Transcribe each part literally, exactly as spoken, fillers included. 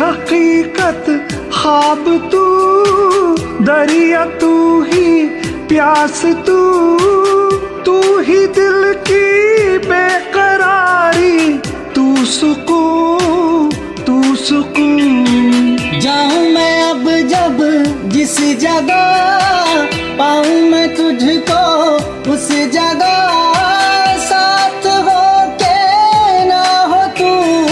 हकीकत ख्वाब तू, दरिया तू ही प्यास तू, तू ही दिल की बेकरारी, तू सुकून तू सुकून। जाऊं मैं अब जब जिस जगह, पाऊं मैं तुझको उस जगह, साथ हो के ना हो तू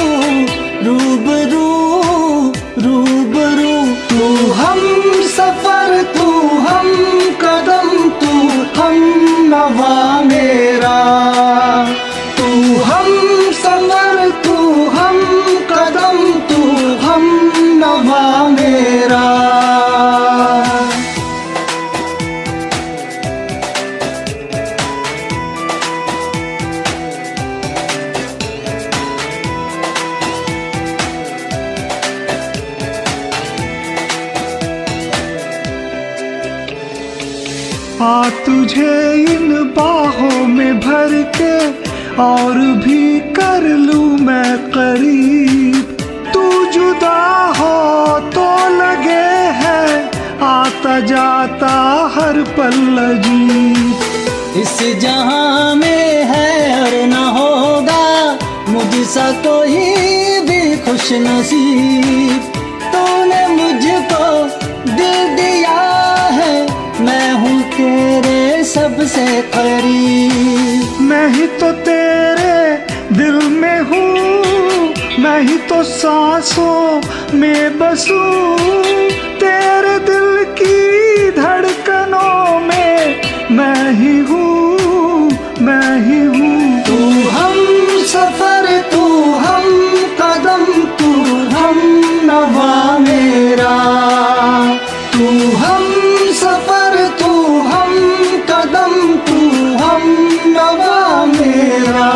रूबरू रूबरू। तू हम सफर तू हम कदम, तू हम नवा मेरा, तू हम सफर तू हम कदम, तू हम नवा मेरा। आ तुझे इन बाहों में भर के और भी कर लूं मैं करीब, तू जुदा हो तो लगे है आता जाता हर पल अजीब। इस जहां में है और न होगा मुझसा कोई भी खुश नसीब, तूने मुझको दिल दिया है, मैं हूँ तेरे सबसे करीब। मैं ही तो तेरे दिल में हूँ, मैं ही तो सांसों में बसूं, तेरे दिल की धड़कनों में मैं ही हूँ, मैं ही हूँ। तू हम सफर तू हम कदम, तू हम नवा मेरा, तू हम सफर तू हम कदम, तू हम नवा मेरा।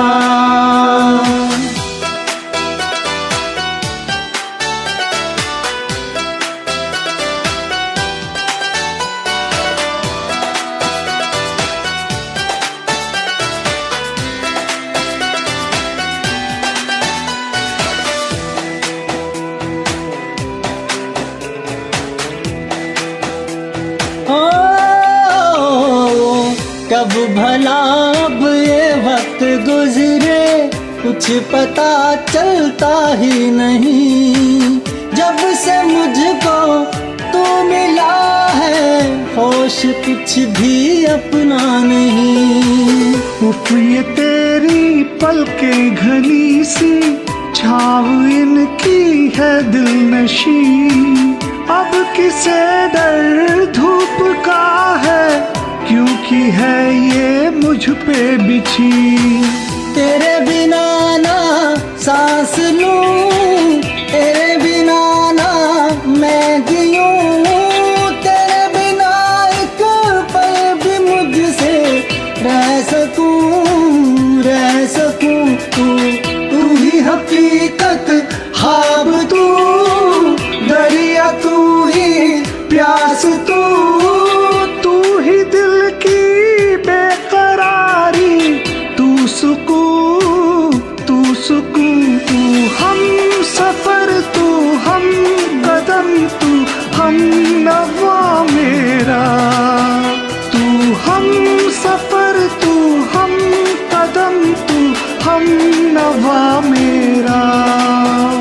कब भला अब ये वक्त गुजरे कुछ पता चलता ही नहीं, जब से मुझको तू मिला है होश कुछ भी अपना नहीं। उफ ये तेरी पलकें घनी सी, छाव इनकी है दिल नशी, अब किसे डर धूप का है, क्योंकि है ये मुझ पे बिछी। तेरे बिना ना सांस लूं, तेरे बिना ना मैं जियूं, तेरे बिना एक पल भी मुझसे रह सकूं, रह सकूं। तू तू ही हकीकत ख्वाब तू, दरिया तू ही प्यास तू, तू ही दिल की बेकरारी, तू सुकून तू सुकून। तू हम सफर तू हम कदम, तू हम नवा मेरा, तू हम सफर तू हम कदम, तू हम नवा मेरा।